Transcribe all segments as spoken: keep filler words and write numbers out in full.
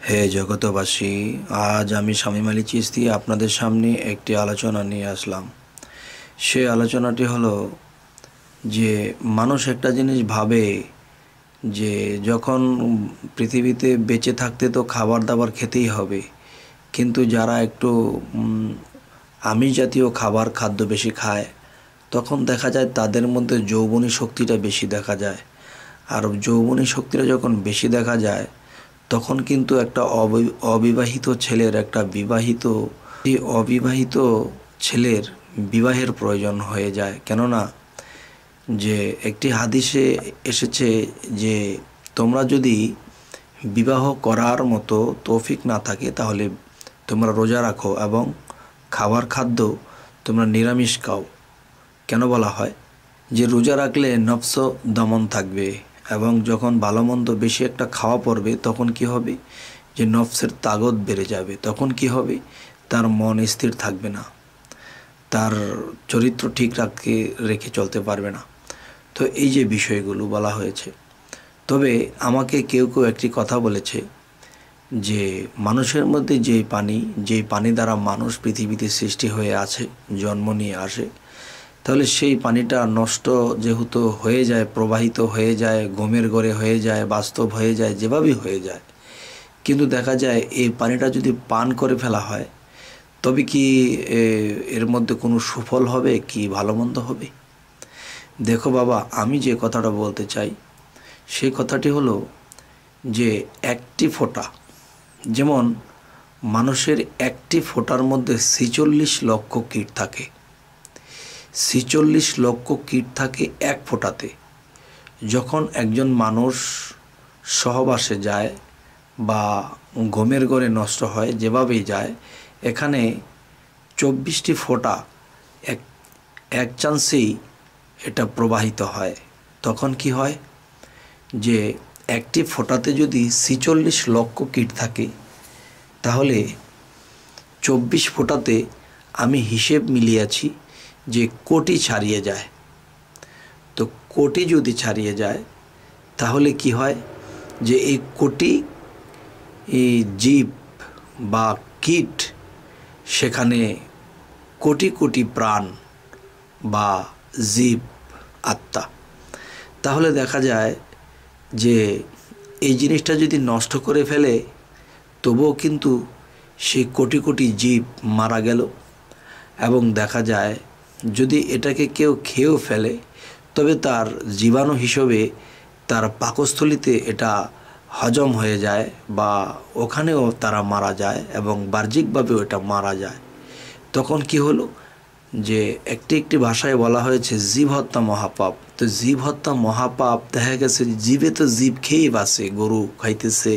হে জগতবাসী, আজ আমি শামীম আলী চিশতি আপনাদের সামনে একটি আলোচনা নিয়ে আসলাম। সে আলোচনাটি হলো যে মানুষ একটা জিনিস ভাবে যে যখন পৃথিবীতে বেঁচে থাকতে তো খাবার দাবার খেতেই হবে, কিন্তু যারা একটু আমিষ জাতীয় খাবার খাদ্য বেশি খায় তখন দেখা যায় তাদের মধ্যে যৌবনী শক্তিটা বেশি দেখা যায়। আর যৌবনী শক্তিটা যখন বেশি দেখা যায় তখন কিন্তু একটা অবিবাহিত ছেলের একটা বিবাহিত অবিবাহিত ছেলের বিবাহের প্রয়োজন হয়ে যায়। কেননা যে একটি হাদিসে এসেছে যে তোমরা যদি বিবাহ করার মতো তৌফিক না থাকে তাহলে তোমরা রোজা রাখো এবং খাবার খাদ্য তোমরা নিরামিষ খাও। কেন বলা হয় যে রোজা রাখলে নফস দমন থাকবে এবং যখন ভালো মন্দ বেশি একটা খাওয়া পড়বে তখন কি হবে যে নফসের তাগত বেড়ে যাবে। তখন কি হবে, তার মন স্থির থাকবে না, তার চরিত্র ঠিক রাখে রেখে চলতে পারবে না। তো এই যে বিষয়গুলো বলা হয়েছে। তবে আমাকে কেউ কেউ একটি কথা বলেছে যে মানুষের মধ্যে যেই পানি যেই পানি দ্বারা মানুষ পৃথিবীতে সৃষ্টি হয়ে আছে, জন্ম নিয়ে আসে, তাহলে সেই পানিটা নষ্ট যেহেতু হয়ে যায়, প্রবাহিত হয়ে যায়, ঘুমের ঘরে হয়ে যায়, বাস্তব হয়ে যায়, যেভাবেই হয়ে যায়, কিন্তু দেখা যায় এই পানিটা যদি পান করে ফেলা হয় তবে কি এর মধ্যে কোনো সুফল হবে, কি ভালো মন্দ হবে? দেখো বাবা, আমি যে কথাটা বলতে চাই সেই কথাটি হলো যে একটি ফোঁটা, যেমন মানুষের একটি ফোঁটার মধ্যে ছেচল্লিশ লক্ষ কীট থাকে, ছেচল্লিশ লক্ষ কীট থাকে এক ফোঁটাতে। যখন একজন মানুষ সহবাসে যায় বা ঘুমের ঘরে নষ্ট হয়, যেভাবেই যায়, এখানে চব্বিশটি ফোঁটা এক এক চান্সেই এটা প্রবাহিত হয়। তখন কি হয় যে একটি ফোঁটাতে যদি ছেচল্লিশ লক্ষ কীট থাকে তাহলে চব্বিশ ফোঁটাতে আমি হিসেব মিলিয়েছি যে কোটি ছাড়িয়ে যায়। তো কোটি যদি ছাড়িয়ে যায় তাহলে কি হয় যে এই কোটি এই জীব বা কীট, সেখানে কোটি কোটি প্রাণ বা জীব আত্মা। তাহলে দেখা যায় যে এই জিনিসটা যদি নষ্ট করে ফেলে তবুও কিন্তু সেই কোটি কোটি জীব মারা গেল। এবং দেখা যায় যদি এটাকে কেউ খেয়েও ফেলে তবে তার জীবাণু হিসেবে তার পাকস্থলিতে এটা হজম হয়ে যায় বা ওখানেও তারা মারা যায় এবং বাহ্যিকভাবেও এটা মারা যায়। তখন কি হলো যে একটি একটি ভাষায় বলা হয়েছে জীব হত্যা মহাপাপ। তো জীব হত্যা মহাপাপ, দেখা গেছে জীবে তো জীব খেয়েই বাঁচে, গরু খাইতেছে,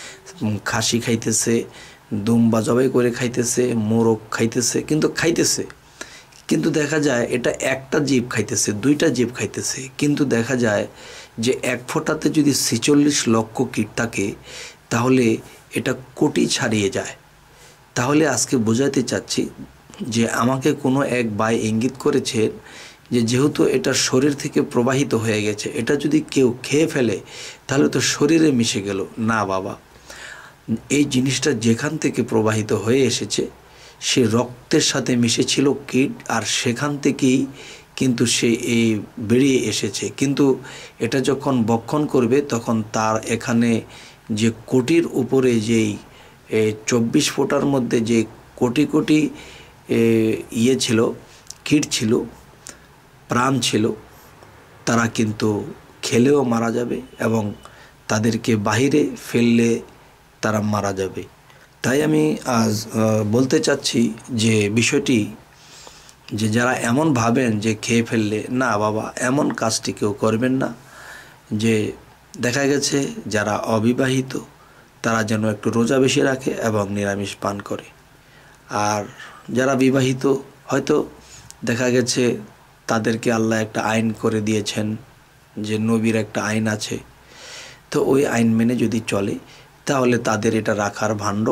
খাসি খাইতেছে, দুম্বা জবাই করে খাইতেছে, মোরগ খাইতেছে, কিন্তু খাইতেছে কিন্তু দেখা যায় এটা একটা জীব খাইতেছে, দুইটা জীব খাইতেছে, কিন্তু দেখা যায় যে এক ফোঁটাতে যদি ছেচল্লিশ লক্ষ কীট থাকে তাহলে এটা কোটি ছাড়িয়ে যায়। তাহলে আজকে বোঝাতে চাচ্ছি যে আমাকে কোনো এক ভাই ইঙ্গিত করেছে যে যেহেতু এটা শরীর থেকে প্রবাহিত হয়ে গেছে, এটা যদি কেউ খেয়ে ফেলে তাহলে তো শরীরে মিশে গেল। না বাবা, এই জিনিসটা যেখান থেকে প্রবাহিত হয়ে এসেছে সে রক্তের সাথে মিশেছিল কীট, আর সেখান থেকেই কিন্তু সে এই বেরিয়ে এসেছে। কিন্তু এটা যখন ভক্ষণ করবে তখন তার এখানে যে কোটির উপরে যেই চব্বিশ ফোঁটার মধ্যে যে কোটি কোটি ইয়ে ছিল, কীট ছিল, প্রাণ ছিল, তারা কিন্তু খেলেও মারা যাবে এবং তাদেরকে বাহিরে ফেললে তারা মারা যাবে। তাই আমি আজ বলতে চাচ্ছি যে বিষয়টি যে যারা এমন ভাবেন যে খেয়ে ফেললে, না বাবা, এমন কাজটি কেউ করবেন না। যে দেখা গেছে যারা অবিবাহিত তারা যেন একটু রোজা বেশি রাখে এবং নিরামিষ পান করে। আর যারা বিবাহিত হয়তো দেখা গেছে তাদেরকে আল্লাহ একটা আইন করে দিয়েছেন, যে নবীর একটা আইন আছে, তো ওই আইন মেনে যদি চলে তাহলে তাদের এটা রাখার ভাণ্ড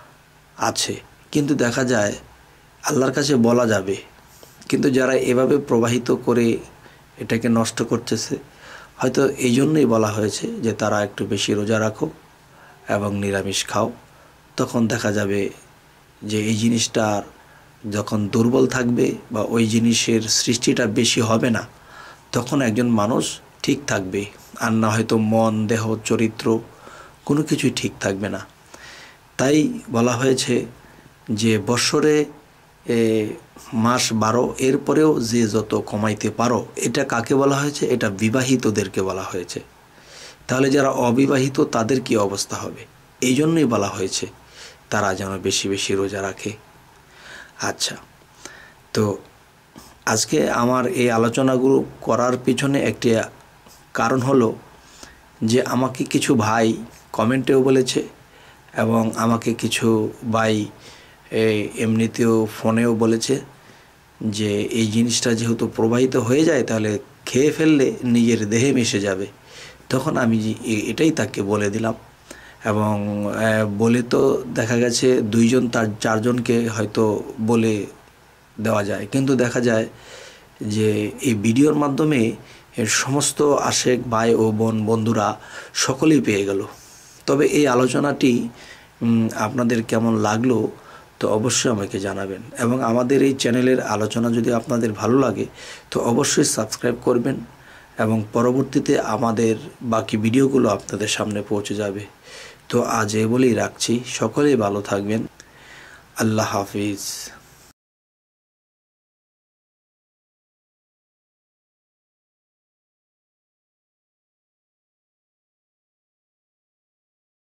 আছে। কিন্তু দেখা যায় আল্লাহর কাছে বলা যাবে, কিন্তু যারা এভাবে প্রবাহিত করে এটাকে নষ্ট করতেছে, হয়তো এই জন্যই বলা হয়েছে যে তারা একটু বেশি রোজা রাখো এবং নিরামিষ খাও। তখন দেখা যাবে যে এই জিনিসটার যখন দুর্বল থাকবে বা ওই জিনিসের সৃষ্টিটা বেশি হবে না, তখন একজন মানুষ ঠিক থাকবে। আর না হয়তো মন, দেহ, চরিত্র কোনো কিছুই ঠিক থাকবে না। তাই বলা হয়েছে যে বৎসরে মাস বারো, এরপরেও যে যত কমাইতে পারো। এটা কাকে বলা হয়েছে? এটা বিবাহিতদেরকে বলা হয়েছে। তাহলে যারা অবিবাহিত তাদের কি অবস্থা হবে? এই জন্যই বলা হয়েছে তারা যেন বেশি বেশি রোজা রাখে। আচ্ছা, তো আজকে আমার এই আলোচনাগুলো করার পিছনে একটি কারণ হলো যে আমাকে কিছু ভাই কমেন্টেও বলেছে এবং আমাকে কিছু ভাই এমনিতেও ফোনেও বলেছে যে এই জিনিসটা যেহেতু প্রবাহিত হয়ে যায় তাহলে খেয়ে ফেললে নিজের দেহে মিশে যাবে। তখন আমি এটাই তাকে বলে দিলাম এবং বলে তো দেখা গেছে দুইজন তার চারজনকে হয়তো বলে দেওয়া যায়, কিন্তু দেখা যায় যে এই ভিডিওর মাধ্যমে এর সমস্ত আশেক ভাই ও বোন বন্ধুরা সকলেই পেয়ে গেল। তবে এই আলোচনাটি আপনাদের কেমন লাগলো তো অবশ্যই আমাকে জানাবেন, এবং আমাদের এই চ্যানেলের আলোচনা যদি আপনাদের ভালো লাগে তো অবশ্যই সাবস্ক্রাইব করবেন এবং পরবর্তীতে আমাদের বাকি ভিডিওগুলো আপনাদের সামনে পৌঁছে যাবে। তো আজ এ বলেই রাখছি, সকলেই ভালো থাকবেন। আল্লাহ হাফিজ।